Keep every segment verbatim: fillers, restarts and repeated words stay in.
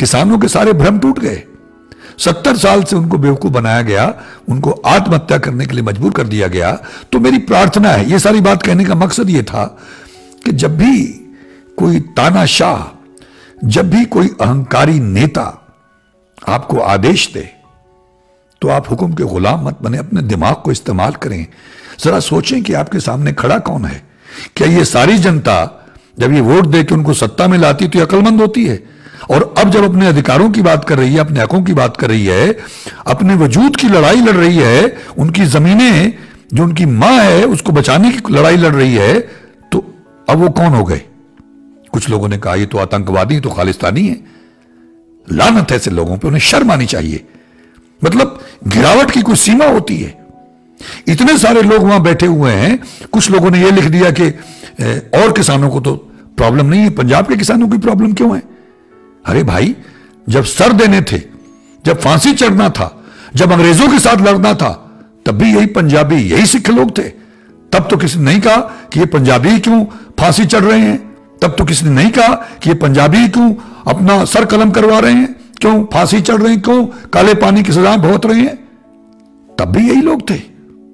किसानों के सारे भ्रम टूट गए। सत्तर साल से उनको बेवकूफ बनाया गया, उनको आत्महत्या करने के लिए मजबूर कर दिया गया। तो मेरी प्रार्थना है, ये सारी बात कहने का मकसद ये था कि जब भी कोई तानाशाह, जब भी कोई अहंकारी नेता आपको आदेश दे तो आप हुक्म के गुलाम मत बने, अपने दिमाग को इस्तेमाल करें। जरा सोचें कि आपके सामने खड़ा कौन है। क्या ये सारी जनता जब ये वोट दे के उनको सत्ता में लाती तो ये अक्लमंद होती है? और अब जब अपने अधिकारों की बात कर रही है, अपने हकों की बात कर रही है, अपने वजूद की लड़ाई लड़ रही है, उनकी जमीनें जो उनकी मां है उसको बचाने की लड़ाई लड़ रही है, तो अब वो कौन हो गए? कुछ लोगों ने कहा ये तो आतंकवादी, तो खालिस्तानी है। लानत है ऐसे लोगों पे, उन्हें शर्म आनी चाहिए। मतलब गिरावट की कोई सीमा होती है। इतने सारे लोग वहां बैठे हुए हैं, कुछ लोगों ने यह लिख दिया कि और किसानों को तो प्रॉब्लम नहीं है, पंजाब के किसानों की प्रॉब्लम क्यों है? अरे भाई, जब सर देने थे, जब फांसी चढ़ना था, जब अंग्रेजों के साथ लड़ना था, तब भी यही पंजाबी, यही सिख लोग थे। तब तो किसी ने नहीं कहा कि ये पंजाबी क्यों फांसी चढ़ रहे हैं, तब तो किसी ने नहीं कहा कि ये पंजाबी क्यों अपना सर कलम करवा रहे हैं, क्यों फांसी चढ़ रहे हैं, क्यों काले पानी की सजाएं भुगत रहे हैं। तब भी यही लोग थे।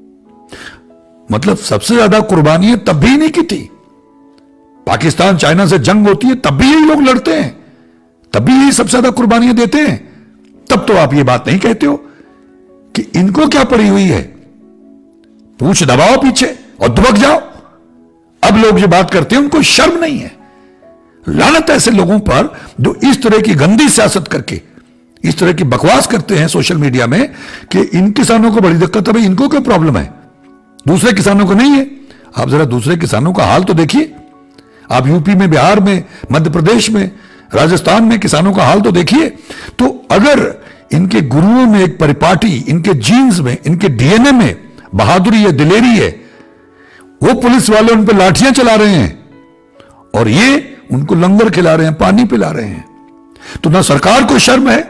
मतलब सबसे ज्यादा कुर्बानियां तब भी नहीं की थी। पाकिस्तान चाइना से जंग होती है तब भी यही लोग लड़ते हैं, तब भी यही सबसे ज्यादा कुर्बानियां देते हैं। तब तो आप ये बात नहीं कहते हो कि इनको क्या पड़ी हुई है, पूछ दबाओ पीछे और दुबक जाओ। अब लोग ये बात करते हैं, उनको शर्म नहीं है। लानत ऐसे लोगों पर जो इस तरह की गंदी सियासत करके इस तरह की बकवास करते हैं सोशल मीडिया में कि इन किसानों को बड़ी दिक्कत है। भाई इनको क्या प्रॉब्लम है, दूसरे किसानों को नहीं है? आप जरा दूसरे किसानों का हाल तो देखिए। आप यूपी में, बिहार में, मध्य प्रदेश में, राजस्थान में किसानों का हाल तो देखिए। तो अगर इनके गुरुओं में एक परिपाटी, इनके जीन्स में, इनके डीएनए में बहादुरी है, दिलेरी है, वो पुलिस वाले उन पर लाठियां चला रहे हैं और ये उनको लंगर खिला रहे हैं, पानी पिला रहे हैं, तो ना सरकार को शर्म है,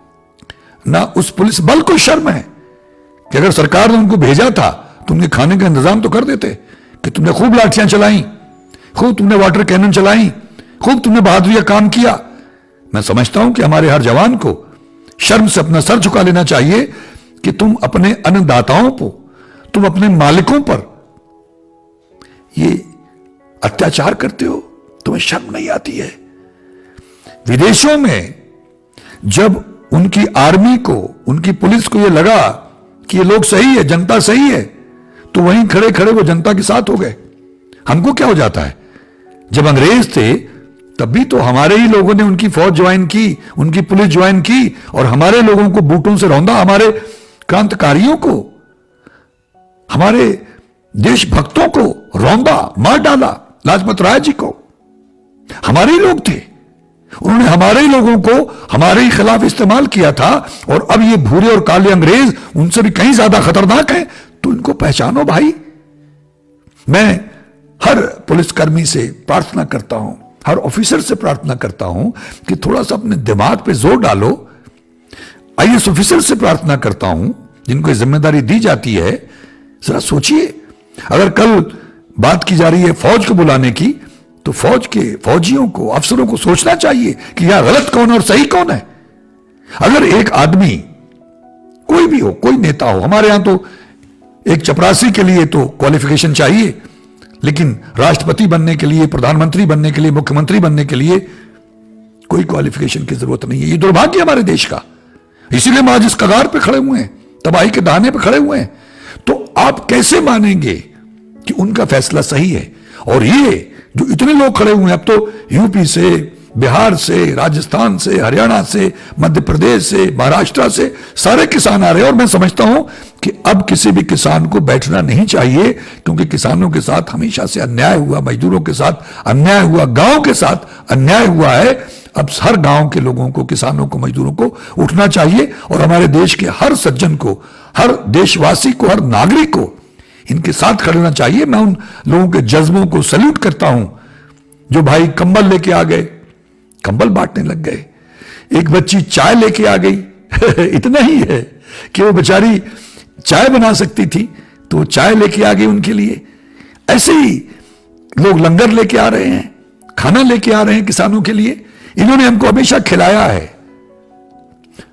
ना उस पुलिस बल को शर्म है कि अगर सरकार ने उनको भेजा था तो उनके खाने का इंतजाम तो कर देते कि तुमने खूब लाठियां चलाई, खूब तुमने वाटर कैनन चलाई, खूब तुमने बहादुरी का काम किया। मैं समझता हूं कि हमारे हर जवान को शर्म से अपना सर झुका लेना चाहिए कि तुम अपने अन्नदाताओं को, तुम अपने मालिकों पर ये अत्याचार करते हो, तुम्हें शर्म नहीं आती है। विदेशों में जब उनकी आर्मी को, उनकी पुलिस को यह लगा कि ये लोग सही है, जनता सही है, तो वहीं खड़े खड़े वो जनता के साथ हो गए। हमको क्या हो जाता है, जब अंग्रेज थे तब भी तो हमारे ही लोगों ने उनकी फौज ज्वाइन की, उनकी पुलिस ज्वाइन की और हमारे लोगों को बूटों से रौंदा, हमारे क्रांतिकारियों को, हमारे देशभक्तों को रौंदा, मार डाला। लाजपत राय जी को हमारे ही लोग थे, उन्होंने हमारे ही लोगों को हमारे ही खिलाफ इस्तेमाल किया था। और अब ये भूरे और काले अंग्रेज उनसे भी कहीं ज्यादा खतरनाक हैं, तो इनको पहचानो भाई। मैं हर पुलिसकर्मी से प्रार्थना करता हूं, हर ऑफिसर से प्रार्थना करता हूं कि थोड़ा सा अपने दिमाग पे जोर डालो। आईएएस ऑफिसर से प्रार्थना करता हूं जिनको ये जिम्मेदारी दी जाती है, जरा सोचिए, अगर कल बात की जा रही है फौज को बुलाने की, तो फौज के फौजियों को, अफसरों को सोचना चाहिए कि यहां गलत कौन है और सही कौन है। अगर एक आदमी, कोई भी हो, कोई नेता हो, हमारे यहां तो एक चपरासी के लिए तो क्वालिफिकेशन चाहिए, लेकिन राष्ट्रपति बनने के लिए, प्रधानमंत्री बनने के लिए, मुख्यमंत्री बनने के लिए कोई क्वालिफिकेशन की जरूरत नहीं है। ये दुर्भाग्य हमारे देश का, इसीलिए हम आज इस कगार पे खड़े हुए हैं, तबाही के दाने पे खड़े हुए हैं। तो आप कैसे मानेंगे कि उनका फैसला सही है? और ये जो इतने लोग खड़े हुए हैं, अब तो यूपी से, बिहार से, राजस्थान से, हरियाणा से, मध्य प्रदेश से, महाराष्ट्र से सारे किसान आ रहे हैं। और मैं समझता हूं कि अब किसी भी किसान को बैठना नहीं चाहिए, क्योंकि किसानों के साथ हमेशा से अन्याय हुआ, मजदूरों के साथ अन्याय हुआ, गांव के साथ अन्याय हुआ है। अब हर गांव के लोगों को, किसानों को, मजदूरों को उठना चाहिए और हमारे देश के हर सज्जन को, हर देशवासी को, हर नागरिक को इनके साथ खड़े होना चाहिए। मैं उन लोगों के जज्बों को सल्यूट करता हूं जो भाई कंबल लेके आ गए, कंबल बांटने लग गए। एक बच्ची चाय लेके आ गई इतना ही है कि वो बेचारी चाय बना सकती थी तो वो चाय लेके आ गई उनके लिए। ऐसे ही लोग लंगर लेके आ रहे हैं, खाना लेके आ रहे हैं किसानों के लिए। इन्होंने हमको हमेशा खिलाया है,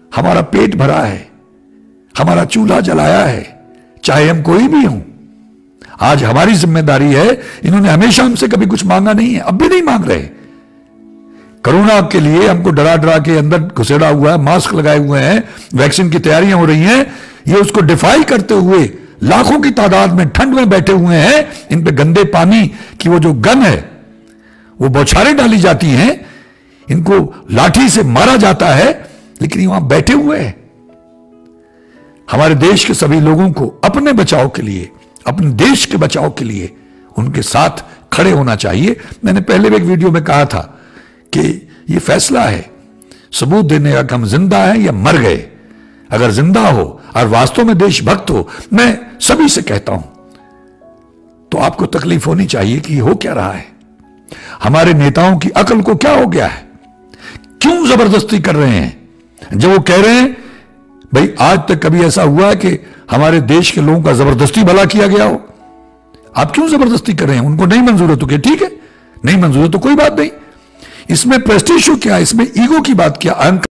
हमारा पेट भरा है, हमारा चूल्हा जलाया है, चाहे हम कोई भी हों। आज हमारी जिम्मेदारी है। इन्होंने हमेशा हमसे कभी कुछ मांगा नहीं है, अब भी नहीं मांग रहे। कोरोना के लिए हमको डरा डरा के अंदर घुसेड़ा हुआ है, मास्क लगाए हुए हैं, वैक्सीन की तैयारियां हो रही हैं। ये उसको डिफाई करते हुए लाखों की तादाद में ठंड में बैठे हुए हैं। इन पे गंदे पानी की वो जो गन है वो बौछारें डाली जाती हैं, इनको लाठी से मारा जाता है, लेकिन वहां बैठे हुए हैं। हमारे देश के सभी लोगों को अपने बचाव के लिए, अपने देश के बचाव के लिए उनके साथ खड़े होना चाहिए। मैंने पहले भी एक वीडियो में कहा था कि यह फैसला है सबूत देने का कि हम जिंदा हैं या मर गए। अगर जिंदा हो और वास्तव में देशभक्त हो, मैं सभी से कहता हूं, तो आपको तकलीफ होनी चाहिए कि हो क्या रहा है। हमारे नेताओं की अकल को क्या हो गया है? क्यों जबरदस्ती कर रहे हैं? जब वो कह रहे हैं भाई आज तक कभी ऐसा हुआ है कि हमारे देश के लोगों का जबरदस्ती भला किया गया हो? आप क्यों जबरदस्ती कर रहे हैं? उनको नहीं मंजूर है तो क्या ठीक है, नहीं मंजूर है तो कोई बात नहीं। इसमें प्रेस्टीज क्या है, इसमें ईगो की बात क्या, अहंकार